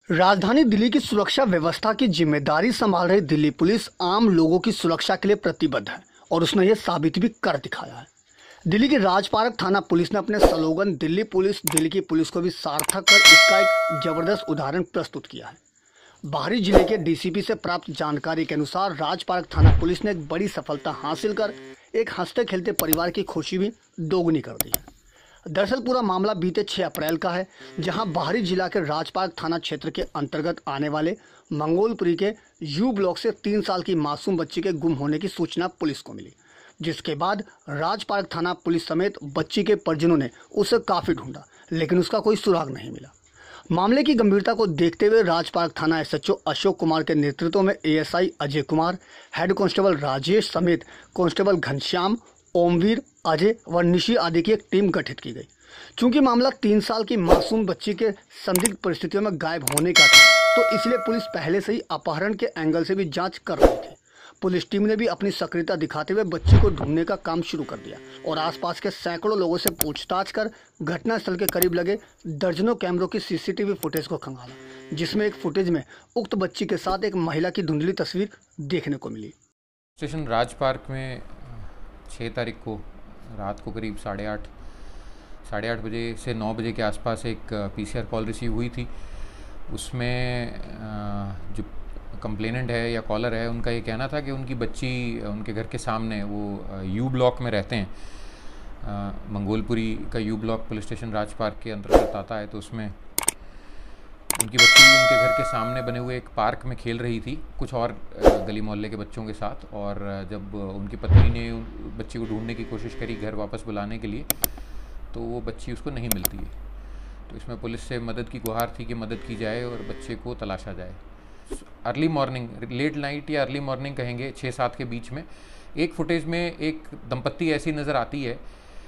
राजधानी दिल्ली की सुरक्षा व्यवस्था की जिम्मेदारी संभाल रही दिल्ली पुलिस आम लोगों की सुरक्षा के लिए प्रतिबद्ध है और उसने ये साबित भी कर दिखाया है। दिल्ली की राजपारक थाना पुलिस ने अपने स्लोगन दिल्ली की पुलिस को भी सार्थक कर इसका एक जबरदस्त उदाहरण प्रस्तुत किया है। बाहरी जिले के डीसीपी से प्राप्त जानकारी के अनुसार राजपारक थाना पुलिस ने एक बड़ी सफलता हासिल कर एक हंसते खेलते परिवार की खुशी भी दोगुनी कर दी है। दरअसल पूरा मामला बीते 6 अप्रैल का है, जहां बाहरी जिला के राजपारक थाना क्षेत्र के अंतर्गत आने वाले मंगोलपुरी के यू ब्लॉक से 3 साल की मासूम बच्ची के गुम होने की सूचना पुलिस को मिली, जिसके बाद राजपारक थाना पुलिस समेत बच्ची के परिजनों ने उसे काफ़ी ढूंढा, लेकिन उसका कोई सुराग नहीं मिला। मामले की गंभीरता को देखते हुए राजपारक थाना एसएचओ अशोक कुमार के नेतृत्व में ASI Ajay Kumar, head constable Rajesh समेत कांस्टेबल घनश्याम, ओमवीर, अजय व निशी आदि की एक टीम गठित की गई। चूंकि मामला 3 साल की मासूम बच्ची के संदिग्ध परिस्थितियों में गायब होने का था, तो इसलिए पुलिस पहले से ही अपहरण के एंगल से भी जांच कर रही थी। पुलिस टीम ने भी अपनी सक्रियता दिखाते हुए बच्ची को ढूंढने का काम शुरू कर दिया और आसपास के सैकड़ों लोगों से पूछताछ कर घटनास्थल के करीब लगे दर्जनों कैमरों की सीसीटीवी फुटेज को खंगाला, जिसमें एक फुटेज में उक्त बच्ची के साथ एक महिला की धुंधली तस्वीर देखने को मिली। स्टेशन राजपार्क में 6 तारीख को रात को करीब 8:30 बजे से 9 बजे के आसपास एक पीसीआर कॉल रिसीव हुई थी। उसमें जो कंप्लेनेंट है या कॉलर है, उनका ये कहना था कि उनकी बच्ची उनके घर के सामने, वो यू ब्लॉक में रहते हैं, मंगोलपुरी का U block police station Rajpark के अंतर्गत आता है, तो उसमें उनकी बच्ची उनके घर के सामने बने हुए एक पार्क में खेल रही थी कुछ और गली मोहल्ले के बच्चों के साथ। और जब उनकी पत्नी ने बच्ची को ढूंढने की कोशिश करी घर वापस बुलाने के लिए, तो वो बच्ची उसको नहीं मिलती है। तो इसमें पुलिस से मदद की गुहार थी कि मदद की जाए और बच्चे को तलाशा जाए। अर्ली मॉर्निंग, लेट नाइट या अर्ली मॉर्निंग कहेंगे, 6-7 के बीच में एक फुटेज में एक दंपत्ति ऐसी नज़र आती है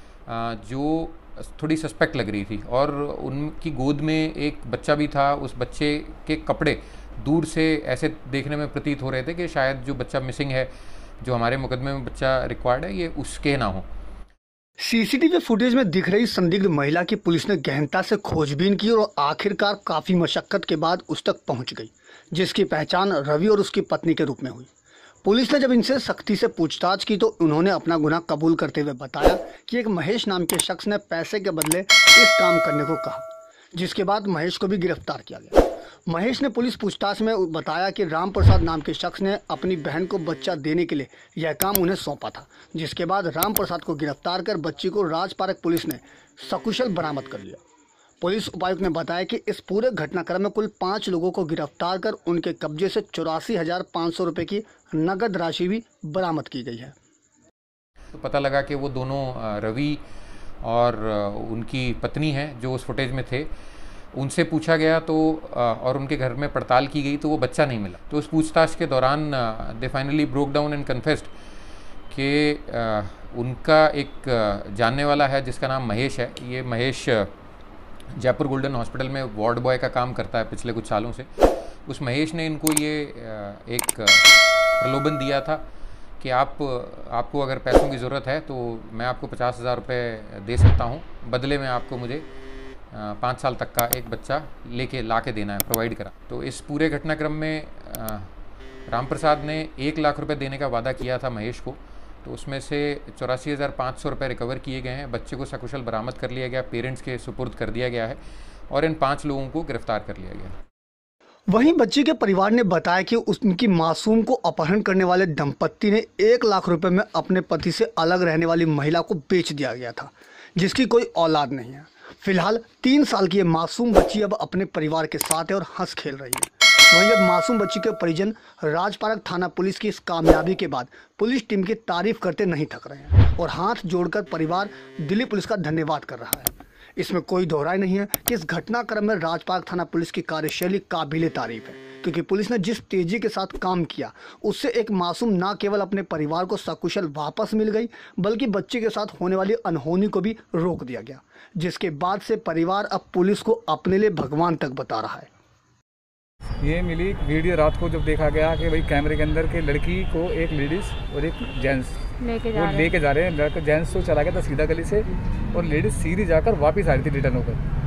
जो थोड़ी सस्पेक्ट लग रही थी और उनकी गोद में एक बच्चा भी था। उस बच्चे के कपड़े दूर से ऐसे देखने में प्रतीत हो रहे थे कि शायद जो बच्चा मिसिंग है, जो हमारे मुकदमे में बच्चा रिक्वायर्ड है, ये उसके ना हो। सीसीटीवी फुटेज में दिख रही संदिग्ध महिला की पुलिस ने गहनता से खोजबीन की और आखिरकार काफी मशक्कत के बाद उस तक पहुंच गई, जिसकी पहचान रवि और उसकी पत्नी के रूप में हुई। पुलिस ने जब इनसे सख्ती से पूछताछ की तो उन्होंने अपना गुनाह कबूल करते हुए बताया कि एक महेश नाम के शख्स ने पैसे के बदले इस काम करने को कहा, जिसके बाद महेश को भी गिरफ्तार किया गया। महेश ने पुलिस पूछताछ में बताया कि राम प्रसाद नाम के शख्स ने अपनी बहन को बच्चा देने के लिए यह काम उन्हें सौंपा था, जिसके बाद राम प्रसाद को गिरफ्तार कर बच्ची को राजपारक पुलिस ने सकुशल बरामद कर लिया। पुलिस उपायुक्त ने बताया कि इस पूरे घटनाक्रम में कुल 5 लोगों को गिरफ्तार कर उनके कब्जे से 84,500 रुपये की नगद राशि भी बरामद की गई है। तो पता लगा कि वो दोनों रवि और उनकी पत्नी हैं जो उस फुटेज में थे। उनसे पूछा गया तो और उनके घर में पड़ताल की गई तो वो बच्चा नहीं मिला। तो उस पूछताछ के दौरान they finally broke down and confessed कि उनका एक जानने वाला है जिसका नाम महेश है। ये महेश जयपुर गोल्डन हॉस्पिटल में वार्ड बॉय का काम करता है पिछले कुछ सालों से। उस महेश ने इनको ये एक प्रलोभन दिया था कि आपको अगर पैसों की ज़रूरत है तो मैं आपको 50,000 रुपये दे सकता हूँ, बदले में आपको मुझे 5 साल तक का एक बच्चा ला के देना है, प्रोवाइड करा। तो इस पूरे घटनाक्रम में रामप्रसाद ने 1 लाख रुपये देने का वादा किया था महेश को, तो उसमें से 84,500 रुपये रिकवर किए गए हैं। बच्चे को सकुशल बरामद कर लिया गया, पेरेंट्स के सुपुर्द कर दिया गया है और इन 5 लोगों को गिरफ्तार कर लिया गया। वहीं बच्ची के परिवार ने बताया कि उनकी मासूम को अपहरण करने वाले दंपत्ति ने 1 लाख रुपए में अपने पति से अलग रहने वाली महिला को बेच दिया गया था, जिसकी कोई औलाद नहीं है। फिलहाल 3 साल की ये मासूम बच्ची अब अपने परिवार के साथ है और हंस खेल रही है। वहीं अब मासूम बच्ची के परिजन राजपारक थाना पुलिस की इस कामयाबी के बाद पुलिस टीम की तारीफ करते नहीं थक रहे हैं और हाथ जोड़कर परिवार दिल्ली पुलिस का धन्यवाद कर रहा है। इसमें कोई दोहराई नहीं है कि इस घटनाक्रम में राजपारक थाना पुलिस की कार्यशैली काबिले तारीफ है, क्योंकि पुलिस ने जिस तेजी के साथ काम किया उससे एक मासूम न केवल अपने परिवार को सकुशल वापस मिल गई, बल्कि बच्चे के साथ होने वाली अनहोनी को भी रोक दिया गया, जिसके बाद से परिवार अब पुलिस को अपने लिए भगवान तक बता रहा है। ये मिली वीडियो रात को जब देखा गया कि भाई कैमरे के अंदर के लड़की को एक लेडीज़ और एक जेंट्स लेके जा रहे हैं। लड़का जेंट्स तो चला गया था सीधा गली से और लेडीज़ सीधी जाकर वापस आ रही थी रिटर्न होकर।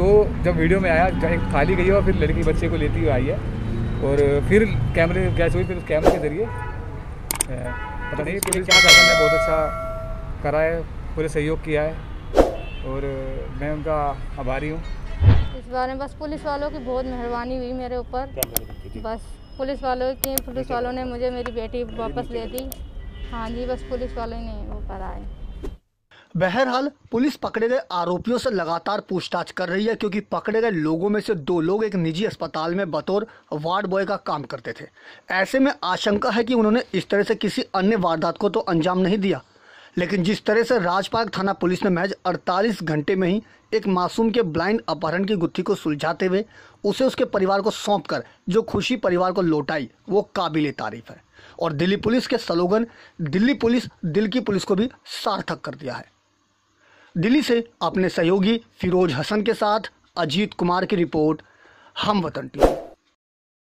तो जब वीडियो में आया एक थाली गई और फिर लड़की बच्चे को लेती हुई आई है और फिर कैमरे कैच हुई, फिर उस कैमरे के ज़रिए पता नहीं पुलिस प्रशासन ने बहुत अच्छा करा है, पूरे सहयोग किया है और मैं उनका आभारी हूँ। इस बारे में बस पुलिस वालों की बहुत मेहरबानी हुई मेरे ऊपर, बस पुलिस वालों ने मुझे मेरी बेटी वापस ले दी। हाँ जी, बस पुलिस वालों ने वो करा है। बहरहाल पुलिस पकड़े गए आरोपियों से लगातार पूछताछ कर रही है, क्योंकि पकड़े गए लोगों में से 2 लोग एक निजी अस्पताल में बतौर वार्ड बॉय का काम करते थे। ऐसे में आशंका है कि उन्होंने इस तरह से किसी अन्य वारदात को तो अंजाम नहीं दिया, लेकिन जिस तरह से राजपार्क थाना पुलिस ने महज 48 घंटे में ही एक मासूम के ब्लाइंड अपहरण की गुत्थी को सुलझाते हुए उसे उसके परिवार को सौंपकर जो खुशी परिवार को लौटाई, वो काबिले तारीफ है। और दिल्ली पुलिस के स्लोगन दिल्ली पुलिस दिल की पुलिस को भी सार्थक कर दिया है। दिल्ली से अपने सहयोगी फिरोज हसन के साथ अजीत कुमार की रिपोर्ट, हम वतन टीवी।